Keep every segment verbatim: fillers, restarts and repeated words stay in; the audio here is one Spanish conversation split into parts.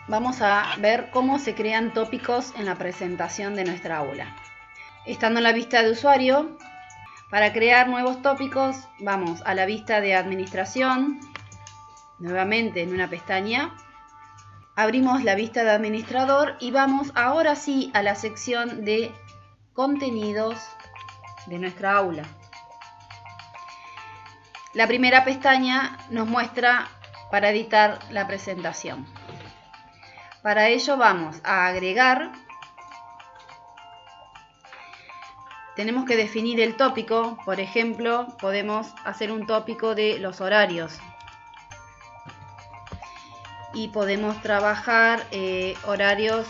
vamos a ver cómo se crean tópicos en la presentación de nuestra aula. Estando en la vista de usuario, para crear nuevos tópicos vamos a la vista de administración, nuevamente en una pestaña, abrimos la vista de administrador y vamos ahora sí a la sección de contenidos de nuestra aula. La primera pestaña nos muestra para editar la presentación. Para ello vamos a agregar. Tenemos que definir el tópico. Por ejemplo, podemos hacer un tópico de los horarios. Y podemos trabajar eh, horarios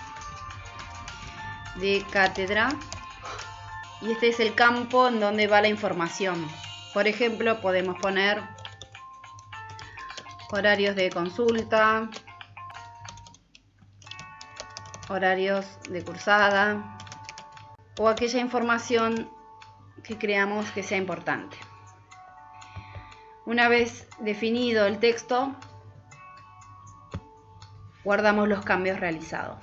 de cátedra. Y este es el campo en donde va la información. Por ejemplo, podemos poner horarios de consulta, horarios de cursada o aquella información que creamos que sea importante. Una vez definido el texto, guardamos los cambios realizados.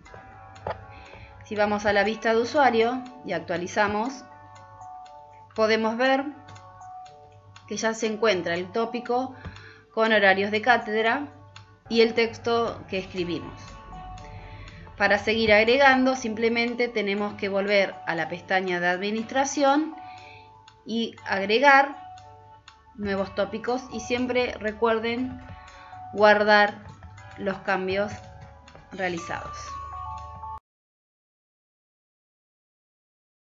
Si vamos a la vista de usuario y actualizamos, podemos ver que ya se encuentra el tópico con horarios de cátedra y el texto que escribimos. Para seguir agregando, simplemente tenemos que volver a la pestaña de administración y agregar nuevos tópicos, y siempre recuerden guardar los cambios realizados.